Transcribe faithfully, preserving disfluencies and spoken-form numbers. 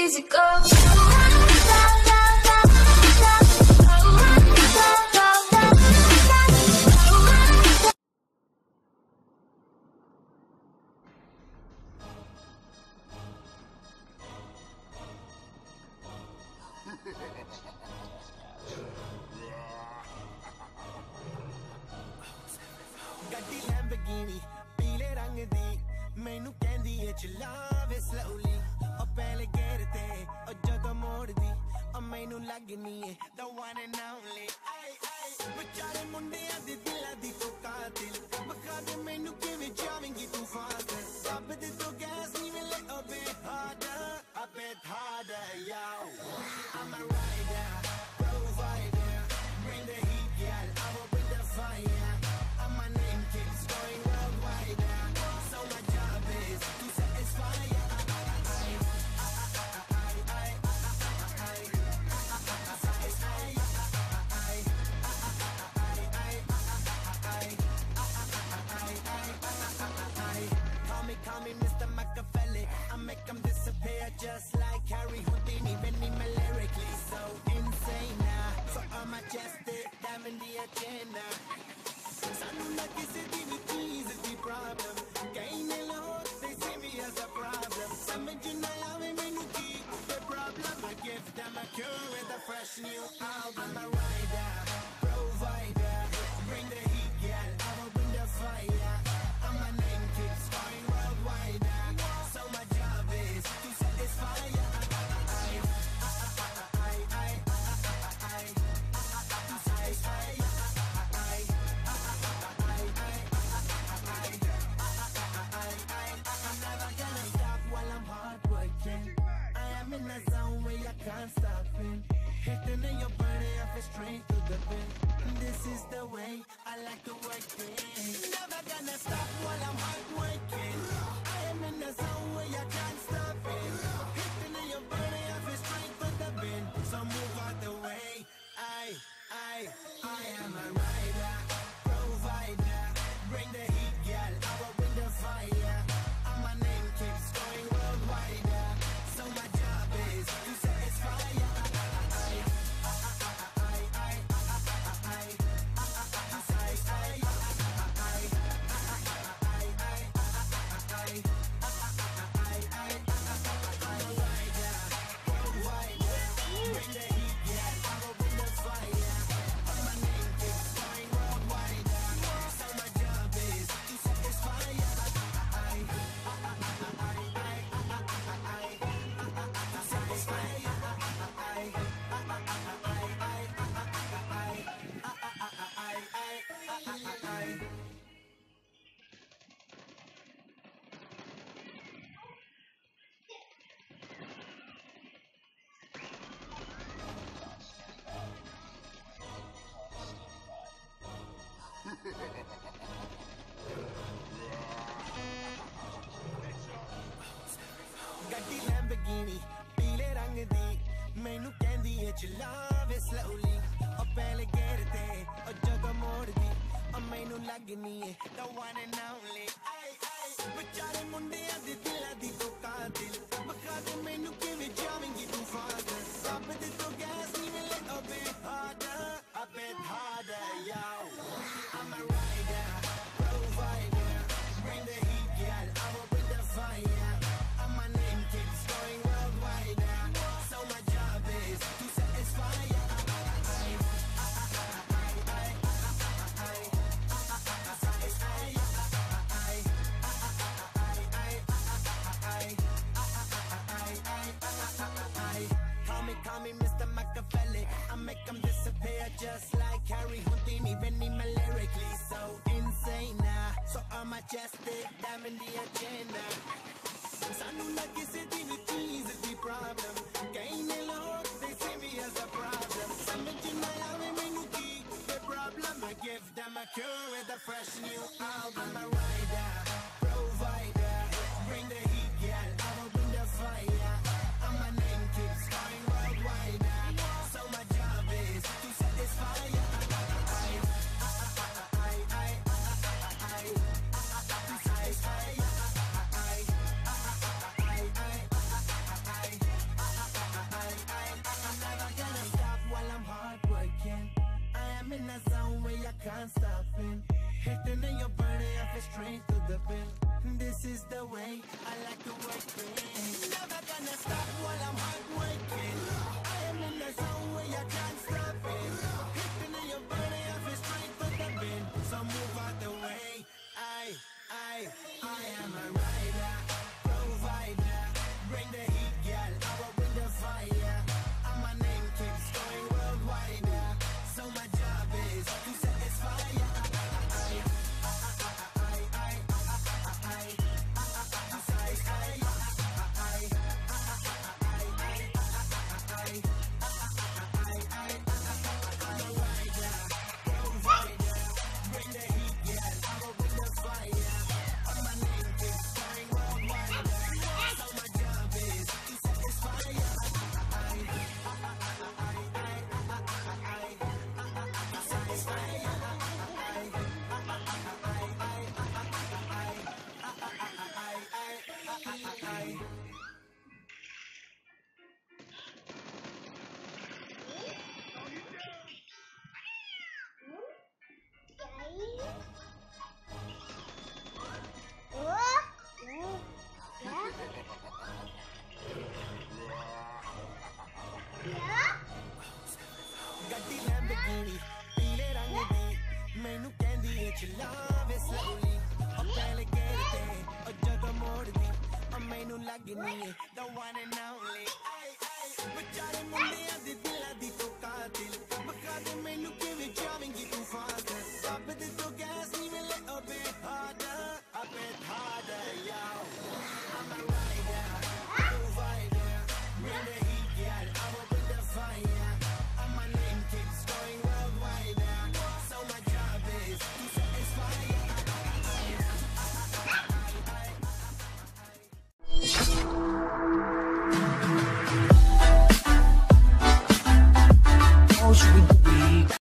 easy go. ਗੱਡੀ Lamborghini ਪੀਲੇ ਰੰਗ ਦੀ ਮੈਨੂੰ ਕਹਿੰਦੀ ਏ ਚਲਾਵੇ slowly ਉਹ ਪਹਿਲੇ ਗੇਰ ਤੇ ਉਹ ਜਦੋਂ ਮੋੜਦੀ ਉਹ ਮੈਨੂੰ ਲੱਗਨੀ ਏ the one and only ਆਈ ਆਈ ਵਿਚਾਰੇ ਮੁੰਡਿਆਂ ਦੇ ਦਿਲਾਂ ਦੀ ਤੂੰ ਕਾਤਿਲ ਬਖਾ ਦੇ ਮੈਨੂੰ ਕਿਵੇਂ ਜਾਵੇਂਗੀ ਤੂੰ ਫਾਸਟ ਸਭ ਦੇ ਤੋਂ ਗੈਸ ਨਹੀਂ ਮਿਲੇ a bit harder a bit harder yo I'm a rider provider bring the heat girl I will bring the fire and my name keeps going worldwide so my job is to satisfy I, I, I, I, call me Mister Machiavelli I make them disappear just like Harry Houdini Benny me lyrically so insane now so I'm majestic diamond the agenda ਸਾਨੂੰ ਨਾ ਕਿਸੇ ਦੀ ਵੀ ਚੀਜ਼ ਦੀ problem ਕਈ ਨੇ Lahore they see me as a problem ਸਮਝ ਨਾ ਆਵੇ ਮੈਨੂੰ ਕੀ the problem I give them a cure with a fresh new album I'm a rider provider bring the heat girl I will bring the fire and my name keeps going worldwide so my job is to satisfy I, I, I, I, I, I, to satisfy in the zone where you can't stop it hitting in your body I feel straight to the pin this is the way I like to work it never gonna stop while I'm hard working I am in the zone where you can't stop it hitting in your body I feel straight to the pin so move out the way I, I, I am a rider provider bring the heat girl I will bring the fire and my name keeps going worldwide so my job is to satisfy I, I, I, I, I, I, to satisfy I, I, I, I, I, I'm a rider, provider, bring the heat, yeah, I will bring the fire. And my name keeps going worldwide, so my job is to satisfy I, I, I, I, I, ਗੱਡੀ Lamborghini ਪੀਲੇ ਰੰਗ ਦੀ ਮੈਨੂੰ ਕਹਿੰਦੀ ਏ ਚਲਾਵੇ slowly ਉਹ ਪਹਿਲੇ ਗੇਰ ਤੇ ਉਹ ਜਦੋਂ ਮੋੜਦੀ ਉਹ ਮੈਨੂੰ ਲੱਗਨੀ ਏ the one and only ਆਈ ਆਈ ਵਿਚਾਰੇ ਮੁੰਡਿਆਂ ਦੇ ਦਿਲਾਂ ਦੀ ਤੂੰ ਕਾਤਿਲ ਬਖਾ ਦੇ ਮੈਨੂੰ ਕਿਵੇਂ ਜਾਵੇਂਗੀ ਤੂੰ ਫਾਸਟ ਸਭ ਦੇ ਤੋਂ ਗੈਸ ਨਹੀਂ ਮਿਲੇ a bit harder a bit harder yo I'm a rider provider bring the heat girl I will bring the fire and my name keeps going worldwide so my job is to satisfy I, I, I, I, I, I, to satisfy I, I, call me, call me Mister Machiavelli I make them disappear just like Harry Houdini Benny me lyrically so insane now so I'm majestic diamond the agenda ਸਾਨੂੰ ਨਾ ਕਿਸੇ ਦੀ ਵੀ ਚੀਜ਼ ਦੀ problem ਕਈ ਨੇ Lahore they see me as a problem ਸਮਝ ਨਾ ਆਵੇ ਮੈਨੂੰ ਕੀ the problem I give them a cure with a fresh new album I'm a rider provider bring the heat girl I will bring the fire and my name keeps going worldwide so my job is to satisfy I, I, I, I, I, I, to satisfy I, I, I, I, I, can't stop it. Hitting in your body, I feel straight to the pin. This is the way I like to work it. Never gonna